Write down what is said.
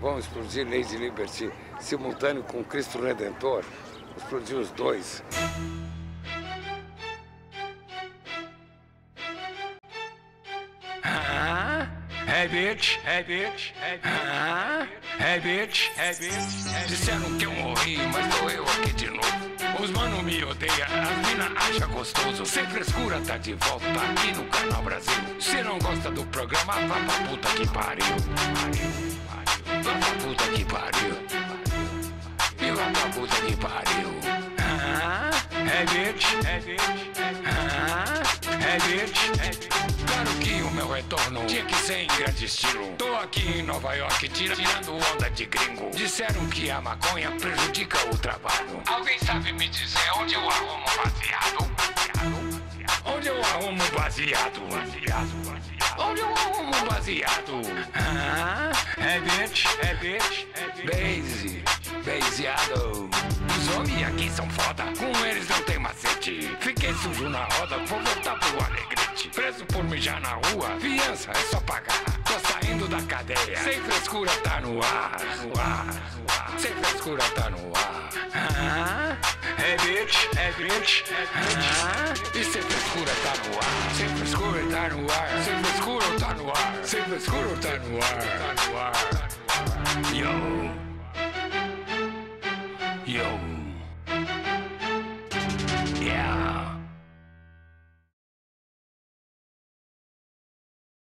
Vão explodir Lady Liberty simultâneo com Cristo Redentor. Explodir os dois. Hey bitch, hey bitch, hey bitch, hey bitch, hey bitch. Disseram que eu morri, mas tô eu aqui de novo. Os mano me odeia, as mina acha gostoso. Sem frescura tá de volta aqui no Canal Brasil. Se não gosta do programa, vá pra puta que pariu. Vá pra puta que pariu. E vá pra puta que pariu. Hey bitch, hey bitch, hey bitch, hey bitch. Claro que o meu retorno tinha que ser em grande estilo. Tô aqui em Nova York tirando onda de gringo. Disseram que a maconha prejudica o trabalho. Alguém sabe me dizer onde eu arrumo baseado? Onde eu arrumo baseado? Onde eu arrumo baseado? Hey bitch, hey bitch, baseado. Os homens aqui são foda, com eles não tem macete. Fiquei sujo na roda, vou voltar pro Alegrete. Preso por mijar na rua, fiança é só pagar. Tô saindo da cadeia, sem frescura tá no ar. Sem frescura tá no ar. Hey bitch, hey bitch, e sem frescura tá no ar. Sem frescura tá no ar. Sem frescura tá no ar. Sem frescura tá no ar.